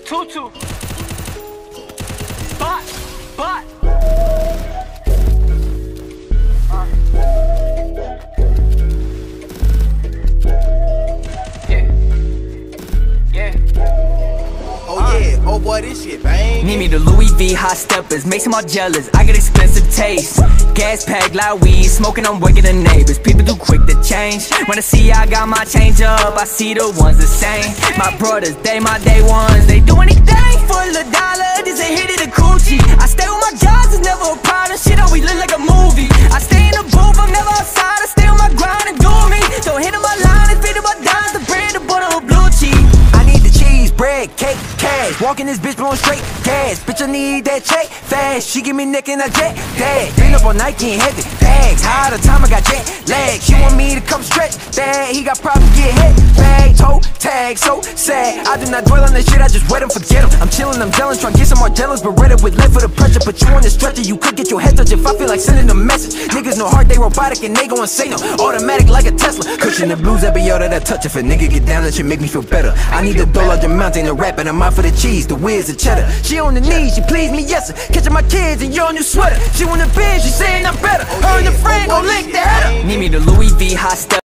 Tutu. But. Oh boy, this shit bang. Need me the Louis V hot steppers, makes them all jealous. I got expensive taste. Gas pack, loud weed, smoking, I'm waking the neighbors. People too quick to change. When I see I got my change up, I see the ones the same. My brothers, they my day ones. They do anything for a dollar, this a hit of the coochie. I stay with my guys, it's never a problem. Shit always look like a movie. I stay in the booth, I'm never outside. I stay on my grind and do me. Don't hit on my line, it's 50 my dimes, the bread, the butter, or blue cheese. I need the cheese, bread, cake, cash. Walking this bitch blowing straight gas. Bitch, I need that check fast. She give me neck and I jet that. Been up all night getting heavy bags. High the time I got jet lag. She want me to come stretch that. He got problems get hit bag. Toe tag, so sad. I do not dwell on this shit, I just wet him, forget him. I'm chillin', I'm jealous, trying to get some more jealous. But ready with left for the pressure. Put you on the stretcher, you could get your head touched if I feel like sending a message. Niggas no heart, they robotic and they gon' say no. Automatic like a Tesla. Cushion the blues every yo that I touch. If a nigga get down, that shit make me feel better. I need the dough like the mountain, the rap, and I'm out for the cheese, the whiz, the cheddar. She on the knees, she please me, yes sir. Catching my kids in your new sweater. She want the binge, she saying I'm better. Her and the friend gon' lick the header. Need me the Louis V hot step.